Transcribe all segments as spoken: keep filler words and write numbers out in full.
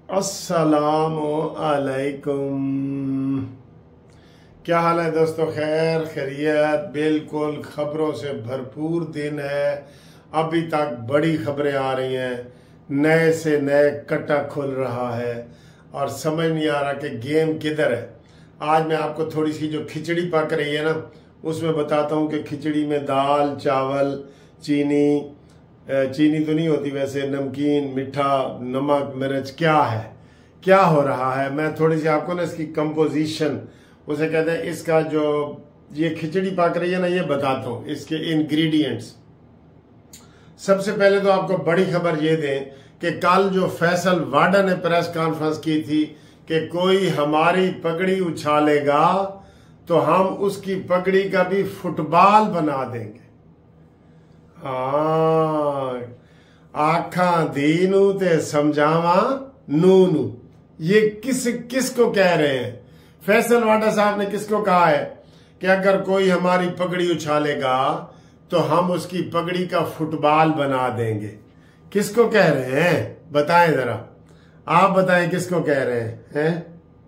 अस्सलाम अलैकुम। क्या हाल है दोस्तों? खैर खैरियत? बिल्कुल खबरों से भरपूर दिन है। अभी तक बड़ी खबरें आ रही हैं, नए से नए कट्टा खुल रहा है और समझ नहीं आ रहा कि गेम किधर है। आज मैं आपको थोड़ी सी जो खिचड़ी पक रही है ना, उसमें बताता हूँ कि खिचड़ी में दाल, चावल, चीनी चीनी तो नहीं होती वैसे, नमकीन, मीठा, नमक, मिर्च, क्या है, क्या हो रहा है। मैं थोड़ी सी आपको ना इसकी कंपोजिशन, उसे कहते हैं, इसका जो ये खिचड़ी पक रही है ना, ये बताता हूँ इसके इंग्रेडिएंट्स। सबसे पहले तो आपको बड़ी खबर ये दें कि कल जो फैसल वाडा ने प्रेस कॉन्फ्रेंस की थी कि कोई हमारी पगड़ी उछालेगा तो हम उसकी पगड़ी का भी फुटबॉल बना देंगे। हाँ, आखा दीनू ते समझावा नूनू, ये किस किसको कह रहे हैं? फैसल वाडा साहब ने किसको कहा है कि अगर कोई हमारी पगड़ी उछालेगा तो हम उसकी पगड़ी का फुटबॉल बना देंगे। किसको कह रहे हैं बताएं जरा, आप बताएं किसको कह रहे हैं, हैं?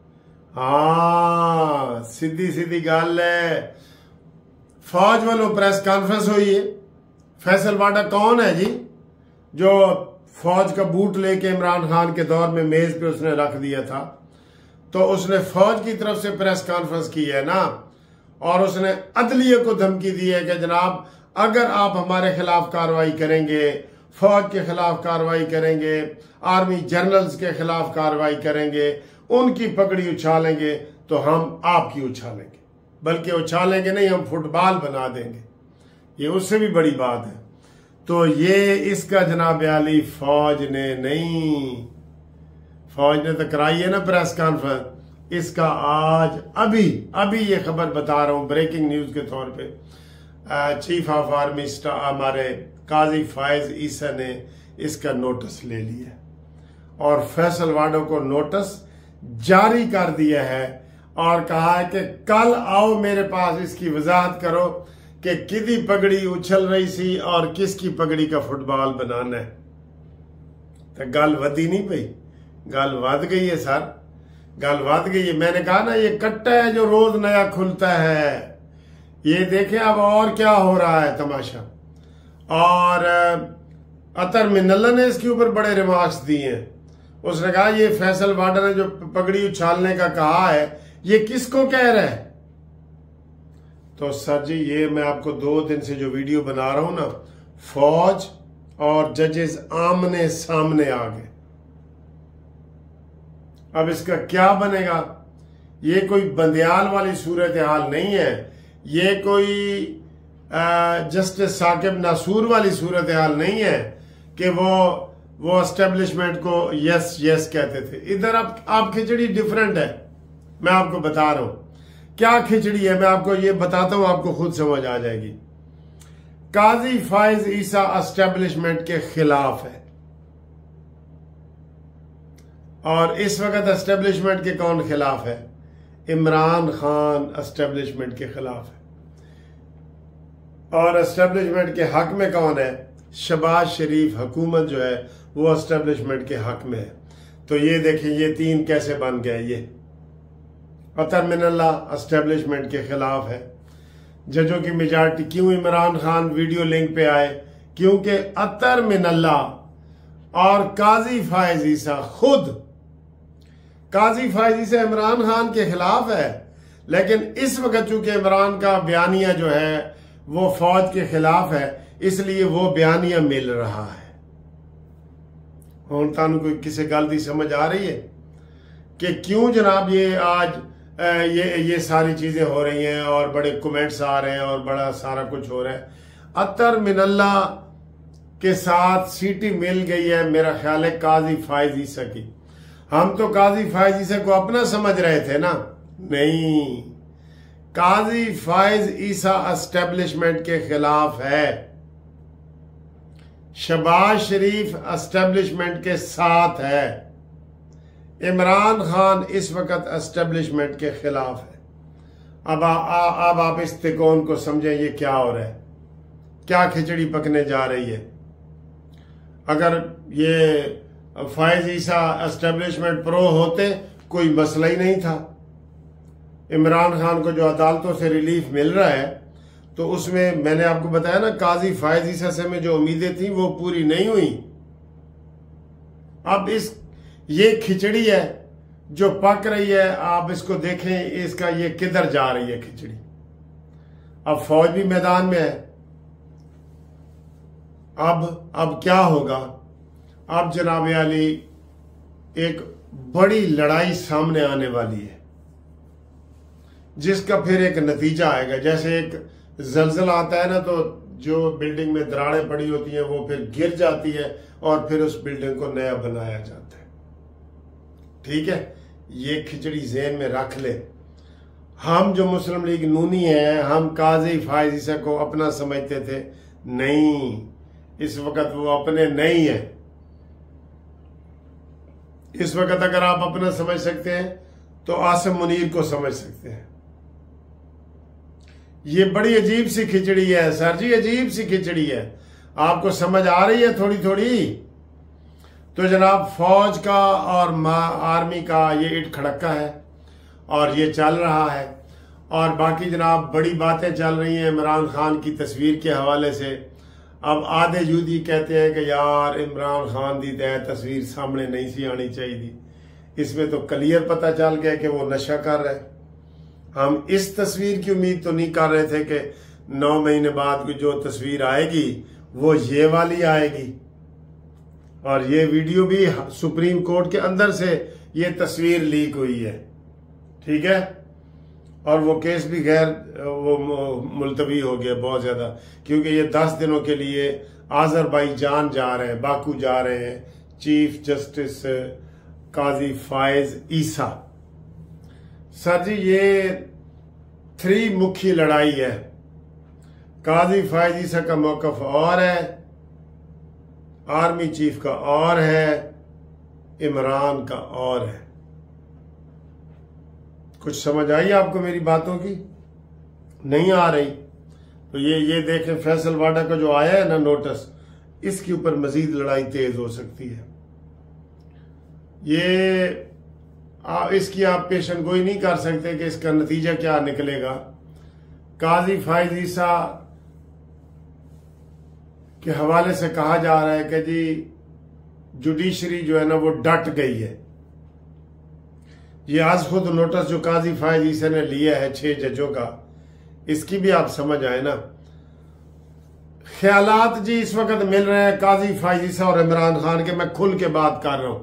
हाँ, सीधी सीधी गल है। फौज वालों प्रेस कॉन्फ्रेंस हुई है। फैसल वाडा कौन है जी, जो फौज का बूट लेके इमरान खान के दौर में मेज पे उसने रख दिया था? तो उसने फौज की तरफ से प्रेस कॉन्फ्रेंस की है ना, और उसने अदलिया को धमकी दी है कि जनाब अगर आप हमारे खिलाफ कार्रवाई करेंगे, फौज के खिलाफ कार्रवाई करेंगे, आर्मी जनरल्स के खिलाफ कार्रवाई करेंगे, उनकी पगड़ी उछालेंगे तो हम आपकी उछालेंगे, बल्कि उछालेंगे नहीं, हम फुटबॉल बना देंगे। ये उससे भी बड़ी बात है। तो ये इसका जनाब आली फौज ने नहीं, फौज ने तो कराई है ना प्रेस कॉन्फ्रेंस। इसका आज अभी अभी ये खबर बता रहा हूं ब्रेकिंग न्यूज के तौर पे, चीफ ऑफ आर्मी स्टाफ हमारे काजी फायज ईसा ने इसका नोटिस ले लिया और फैसल वाडा को नोटिस जारी कर दिया है और कहा है कि कल आओ मेरे पास, इसकी वजाहत करो कि किदी पगड़ी उछल रही सी और किसकी पगड़ी का फुटबॉल बनाना है। तो गल वधी नहीं पई, गल वध गई है सर, गल वध गई है। मैंने कहा ना, ये कट्टा है जो रोज नया खुलता है। ये देखें अब और क्या हो रहा है तमाशा। और अतर मिनल्ला ने इसके ऊपर बड़े रिमार्क्स दिए हैं। उसने कहा ये फैसल वाडा ने जो पगड़ी उछालने का कहा है, ये किसको कह रहा है? तो सर जी, ये मैं आपको दो दिन से जो वीडियो बना रहा हूं ना, फौज और जजेस आमने सामने आ गए। अब इसका क्या बनेगा? ये कोई बंदियाल वाली सूरत हाल नहीं है, ये कोई जस्टिस साकिब नासूर वाली सूरत हाल नहीं है कि वो वो एस्टेब्लिशमेंट को यस यस कहते थे। इधर आप, आप खिचड़ी डिफरेंट है। मैं आपको बता रहा हूं क्या खिचड़ी है, मैं आपको ये बताता हूं, आपको खुद समझ आ जाएगी। काजी फायज ईसा एस्टेब्लिशमेंट के खिलाफ है और इस वक्त एस्टेब्लिशमेंट के कौन खिलाफ है? इमरान खान एस्टेब्लिशमेंट के खिलाफ है। और एस्टेब्लिशमेंट के हक में कौन है? शहबाज शरीफ हुकूमत जो है वो एस्टेब्लिशमेंट के हक में है। तो ये देखें, ये तीन कैसे बन गए। ये अतर मिनल्ला एस्टेब्लिशमेंट के खिलाफ है। जजों की मेजॉरिटी, क्यों इमरान खान वीडियो लिंक पे आए? क्योंकि अतर मिनल्ला और काजी फायज ईसा खुद, काजी फायज ईसा इमरान खान के खिलाफ है, लेकिन इस वक्त चूंकि इमरान का बयानिया जो है वो फौज के खिलाफ है, इसलिए वो बयानिया मिल रहा है। हुण तानू कोई किसी गल दी समझ आ रही है कि क्यों जनाब ये आज ये ये सारी चीजें हो रही हैं और बड़े कमेंट्स आ रहे हैं और बड़ा सारा कुछ हो रहा है। अतर मिनल्ला के साथ सीटी मिल गई है मेरा ख्याल है काजी फायज ईसा की। हम तो काजी फायज ईसा को अपना समझ रहे थे ना, नहीं, काजी फायज ईसा एस्टेब्लिशमेंट के खिलाफ है। शहबाज शरीफ एस्टेब्लिशमेंट के साथ है। इमरान खान इस वक्त एस्टेब्लिशमेंट के खिलाफ है। अब अब आप इस तिकोन को समझें, ये क्या हो रहा है, क्या खिचड़ी पकने जा रही है। अगर ये फैज ईसा एस्टेब्लिशमेंट प्रो होते कोई मसला ही नहीं था। इमरान खान को जो अदालतों से रिलीफ मिल रहा है तो उसमें मैंने आपको बताया ना, काजी फैज ईसा से में जो उम्मीदें थी वो पूरी नहीं हुई। अब इस ये खिचड़ी है जो पक रही है, आप इसको देखें, इसका ये किधर जा रही है खिचड़ी। अब फौज भी मैदान में है। अब अब क्या होगा? अब जनाब अली एक बड़ी लड़ाई सामने आने वाली है जिसका फिर एक नतीजा आएगा। जैसे एक जलजला आता है ना, तो जो बिल्डिंग में दरारें पड़ी होती हैं वो फिर गिर जाती है और फिर उस बिल्डिंग को नया बनाया जाता है। ठीक है, ये खिचड़ी ज़हन में रख ले। हम जो मुस्लिम लीग नूनी हैं, हम काजी फैज ईसा को अपना समझते थे, नहीं, इस वक्त वो अपने नहीं है। इस वक्त अगर आप अपना समझ सकते हैं तो आसिम मुनीर को समझ सकते हैं। ये बड़ी अजीब सी खिचड़ी है सर जी, अजीब सी खिचड़ी है। आपको समझ आ रही है थोड़ी थोड़ी? तो जनाब फौज का और आर्मी का ये इट खड़क्का है और ये चल रहा है। और बाकी जनाब बड़ी बातें चल रही हैं इमरान खान की तस्वीर के हवाले से। अब आधे यूदी कहते हैं कि यार इमरान खान दी तय तस्वीर सामने नहीं सी आनी चाहिए। इसमें तो क्लियर पता चल गया कि वो नशा कर रहे। हम इस तस्वीर की उम्मीद तो नहीं कर रहे थे कि नौ महीने बाद की जो तस्वीर आएगी वो ये वाली आएगी। और ये वीडियो भी सुप्रीम कोर्ट के अंदर से ये तस्वीर लीक हुई है। ठीक है, और वो केस भी गैर वो मुलतवी हो गया बहुत ज्यादा, क्योंकि ये दस दिनों के लिए आज़रबाईजान जा रहे हैं, बाकू जा रहे हैं chief justice Qazi Faez Isa. Sir ji ये थ्री मुखी लड़ाई है। काजी फैज ईसा का मौकफ और है, आर्मी चीफ का और है, इमरान का और है। कुछ समझ आई आपको मेरी बातों की? नहीं आ रही तो ये ये देखें, फैसल वाडा का जो आया है ना नोटिस, इसके ऊपर मजीद लड़ाई तेज हो सकती है। ये आ, इसकी आप पेशन गोई नहीं कर सकते कि इसका नतीजा क्या निकलेगा। काजी फैज ईसा के हवाले से कहा जा रहा है कि जी जुडिशरी जो है ना वो डट गई है। ये आज खुद नोटिस जो काजी फैज ईसा ने लिया है छह जजों का, इसकी भी आप समझ आए ना। ख्यालात जी इस वक्त मिल रहे हैं काजी फैज ईसा और इमरान खान के, मैं खुल के बात कर रहा हूं,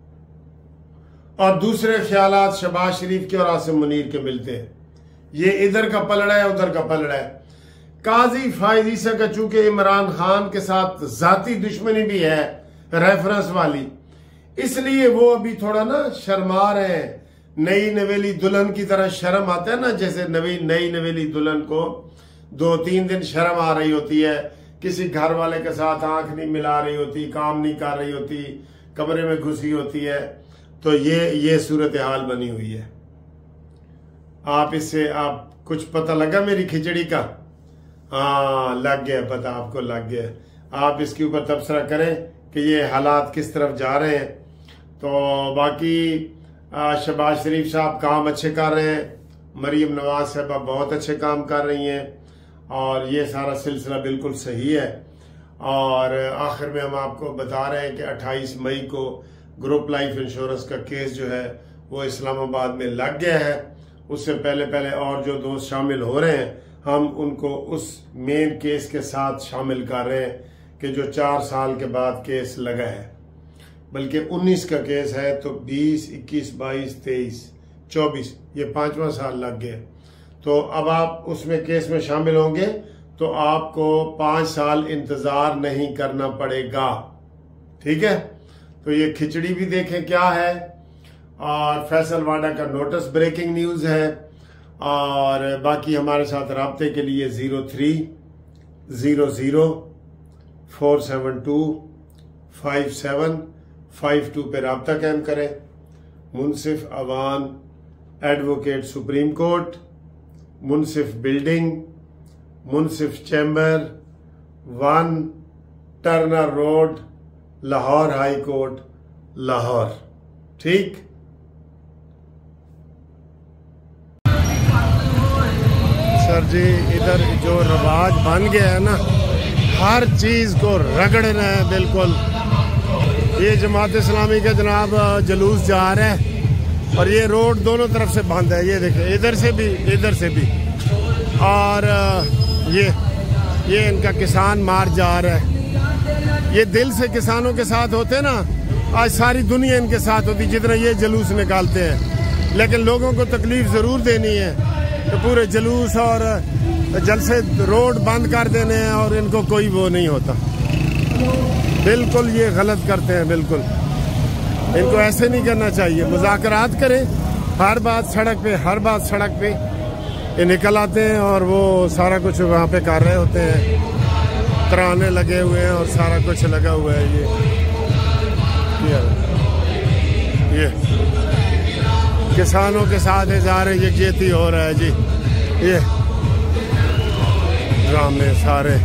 और दूसरे ख्यालात शहबाज शरीफ के और आसिम मुनीर के मिलते हैं। ये इधर का पलड़ा है उधर का पलड़ा है। काजी फैज ईसा का चूंकि इमरान खान के साथ जाती दुश्मनी भी है रेफरेंस वाली, इसलिए वो अभी थोड़ा ना शर्मा रहे हैं। नई नवेली दुल्हन की तरह शर्म आता है ना, जैसे नवी नई नवेली दुल्हन को दो तीन दिन शर्म आ रही होती है, किसी घर वाले के साथ आंख नहीं मिला रही होती, काम नहीं कर रही होती, कमरे में घुसी होती है। तो ये ये सूरत हाल बनी हुई है। आप इससे आप कुछ पता लगा मेरी खिचड़ी का? हाँ लग गया पता, आपको लग गया। आप इसके ऊपर तबसरा करें कि ये हालात किस तरफ जा रहे हैं। तो बाकी शहबाज शरीफ साहब काम अच्छे कर रहे हैं, मरीम नवाज साहबा बहुत अच्छे काम कर रही हैं, और ये सारा सिलसिला बिल्कुल सही है। और आखिर में हम आपको बता रहे हैं कि अट्ठाईस मई को ग्रुप लाइफ इंश्योरेंस का केस जो है वो इस्लामाबाद में लग गया है। उससे पहले पहले और जो दोस्त शामिल हो रहे हैं, हम उनको उस मेन केस के साथ शामिल कर रहे हैं कि जो चार साल के बाद केस लगा है, बल्कि उन्नीस का केस है, तो बीस, इक्कीस, बाईस, तेईस, चौबीस, ये पांचवा साल लग गया। तो अब आप उसमें केस में शामिल होंगे तो आपको पांच साल इंतजार नहीं करना पड़ेगा। ठीक है, तो ये खिचड़ी भी देखें क्या है। और फैसल वाडा का नोटिस ब्रेकिंग न्यूज है। और बाकी हमारे साथ राब्ते के लिए zero three zero zero four seven two five seven five two पे राब्ता कायम करें। Munsif Awan advocate supreme court, Munsif building, Munsif chamber, one Turner road, Lahore high court, Lahore. ٹھیک. سر جی ادھر جو رواج بن گیا ہے نا ہر چیز کو رگڑنا ہے بالکل. یہ جماعت اسلامی کا جناب جلوس جا رہا ہے اور یہ روڈ دونوں طرف سے بند ہے. یہ دیکھیں ادھر سے بھی ادھر سے بھی. اور یہ یہ ان کا کسان مار جا رہا ہے. یہ دل سے کسانوں کے ساتھ ہوتے نا آج ساری دنیا ان کے ساتھ ہوتی جتنا یہ جلوس نکالتے ہیں. لیکن لوگوں کو تکلیف ضرور دینی ہے کہ پورے جلوس اور جلسے روڈ بند کر دینے ہیں اور ان کو کوئی وہ نہیں ہوتا. بالکل یہ غلط کرتے ہیں. بالکل ان کو ایسے نہیں کرنا چاہیے. مذاکرات کریں. ہر بات سڑک پہ ہر بات سڑک پہ یہ نکل آتے ہیں اور وہ سارا کچھ وہاں پہ کر رہے ہوتے ہیں. ترانے لگے ہوئے ہیں اور سارا کچھ لگا ہوا ہے. یہ یہ کسانوں کے ساتھ اظہار یکجہتی ہو رہا ہے جی. یہ ڈرامے سارے.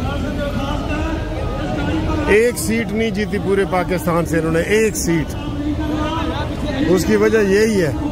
ایک سیٹ نہیں جیتی پورے پاکستان سے انہوں نے. ایک سیٹ. اس کی وجہ یہی ہے